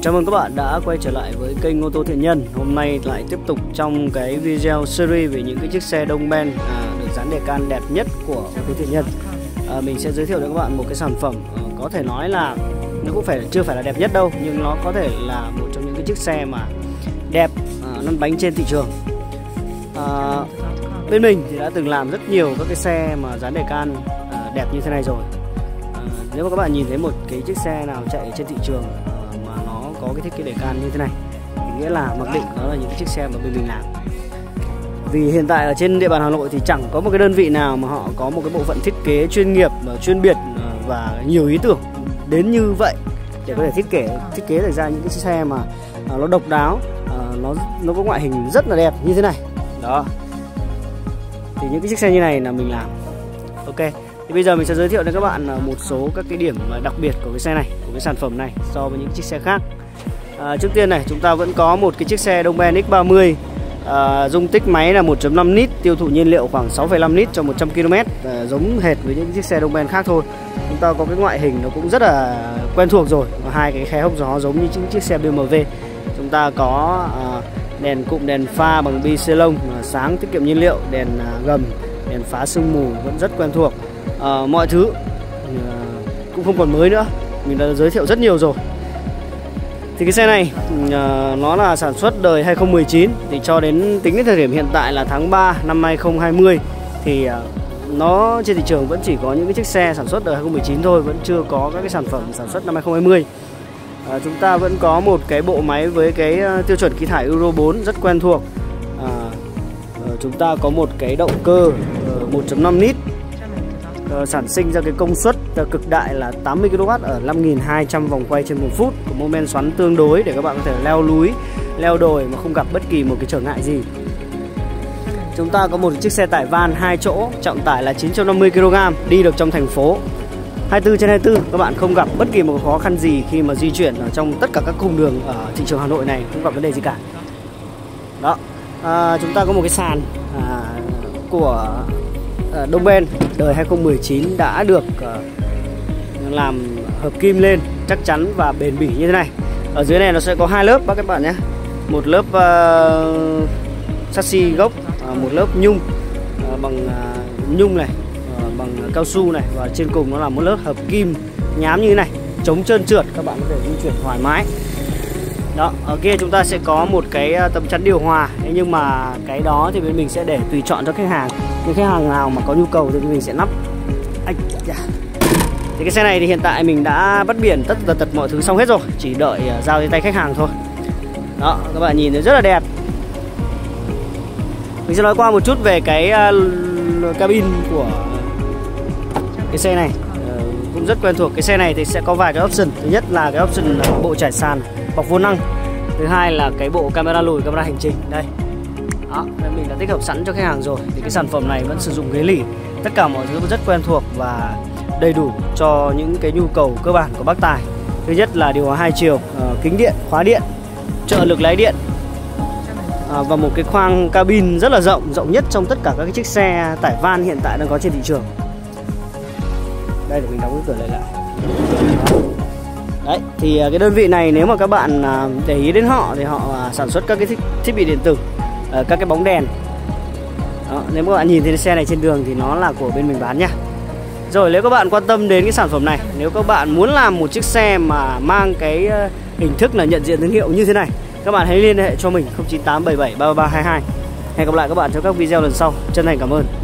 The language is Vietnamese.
Chào mừng các bạn đã quay trở lại với kênh Ô tô Thiện Nhân. Hôm nay lại tiếp tục trong cái video series về những cái chiếc xe đông ben được dán đề can đẹp nhất của Ô tô Thiện Nhân. Mình sẽ giới thiệu đến các bạn một cái sản phẩm có thể nói là nó cũng chưa phải là đẹp nhất đâu, nhưng nó có thể là một trong những cái chiếc xe mà đẹp lăn bánh trên thị trường. Bên mình thì đã từng làm rất nhiều các cái xe mà dán đề can đẹp như thế này rồi. Nếu mà các bạn nhìn thấy một cái chiếc xe nào chạy trên thị trường mà nó có cái thiết kế đề can như thế này thì nghĩa là mặc định đó là những chiếc xe mà bên mình làm. Vì hiện tại ở trên địa bàn Hà Nội thì chẳng có một cái đơn vị nào mà họ có một cái bộ phận thiết kế chuyên nghiệp, chuyên biệt và nhiều ý tưởng đến như vậy để có thể thiết kế được ra những cái chiếc xe mà nó độc đáo, nó có ngoại hình rất là đẹp như thế này. Đó. Thì những cái chiếc xe như này là mình làm. Ok. Thì bây giờ mình sẽ giới thiệu đến các bạn một số các cái điểm đặc biệt của cái xe này, của cái sản phẩm này so với những chiếc xe khác. Trước tiên này, chúng ta vẫn có một cái chiếc xe Đông Ben X30, dung tích máy là 1.5 lít, tiêu thụ nhiên liệu khoảng 6,5 lít cho 100 km, giống hệt với những chiếc xe Đông Ben khác thôi. Chúng ta có cái ngoại hình nó cũng rất là quen thuộc rồi, hai cái khe hốc gió giống như những chiếc xe BMW. Chúng ta có đèn cụm đèn pha bằng bi xê-lông, sáng tiết kiệm nhiên liệu, đèn gầm, đèn phá sương mù vẫn rất quen thuộc. Mọi thứ cũng không còn mới nữa, mình đã giới thiệu rất nhiều rồi. Thì cái xe này nó là sản xuất đời 2019, thì cho đến tính đến thời điểm hiện tại là tháng 3 năm 2020 thì nó trên thị trường vẫn chỉ có những cái chiếc xe sản xuất đời 2019 thôi, vẫn chưa có các cái sản phẩm sản xuất năm 2020. Chúng ta vẫn có một cái bộ máy với cái tiêu chuẩn khí thải Euro 4 rất quen thuộc. Chúng ta có một cái động cơ 1.5 lít sản sinh ra cái công suất cực đại là 80 kW ở 5.200 vòng quay trên 1 phút, có mô men xoắn tương đối để các bạn có thể leo núi, leo đồi mà không gặp bất kỳ một cái trở ngại gì. Chúng ta có một chiếc xe tải van 2 chỗ, trọng tải là 950 kg, đi được trong thành phố 24/24, các bạn không gặp bất kỳ một khó khăn gì khi mà di chuyển ở trong tất cả các cung đường ở thị trường Hà Nội này, không gặp vấn đề gì cả. Đó. Chúng ta có một cái sàn của Đông Ben đời 2019 đã được làm hợp kim lên chắc chắn và bền bỉ như thế này. Ở dưới này nó sẽ có hai lớp các bạn nhé. Một lớp chassis gốc, một lớp nhung bằng nhung này, bằng cao su này, và trên cùng nó là một lớp hợp kim nhám như thế này, chống trơn trượt, các bạn có thể di chuyển thoải mái. Đó, ở kia chúng ta sẽ có một cái tấm chắn điều hòa, nhưng mà cái đó thì bên mình sẽ để tùy chọn cho khách hàng. Những khách hàng nào mà có nhu cầu thì mình sẽ lắp. Thì cái xe này thì hiện tại mình đã bắt biển tất tật mọi thứ xong hết rồi, chỉ đợi giao đến tay khách hàng thôi. Đó, các bạn nhìn thấy rất là đẹp. Mình sẽ nói qua một chút về cái cabin của cái xe này, cũng rất quen thuộc. Cái xe này thì sẽ có vài cái option. Thứ nhất là cái option bộ trải sàn bọc vô năng. Thứ hai là cái bộ camera lùi, camera hành trình đây. Đó, nên mình đã tích hợp sẵn cho khách hàng rồi. Thì cái sản phẩm này vẫn sử dụng ghế lỉ, tất cả mọi thứ rất quen thuộc và đầy đủ cho những cái nhu cầu cơ bản của bác tài. Thứ nhất là điều hòa 2 chiều, kính điện, khóa điện, trợ lực lái điện, và một cái khoang cabin rất là rộng nhất trong tất cả các cái chiếc xe tải van hiện tại đang có trên thị trường. Đây, để mình đóng cái cửa lại. Đấy, thì cái đơn vị này nếu mà các bạn để ý đến họ thì họ sản xuất các cái thiết bị điện tử, các cái bóng đèn. Đó, nếu các bạn nhìn thấy xe này trên đường thì nó là của bên mình bán nha. Rồi, nếu các bạn quan tâm đến cái sản phẩm này, nếu các bạn muốn làm một chiếc xe mà mang cái hình thức là nhận diện thương hiệu như thế này, các bạn hãy liên hệ cho mình 0987733322. Hẹn gặp lại các bạn trong các video lần sau. Chân thành cảm ơn.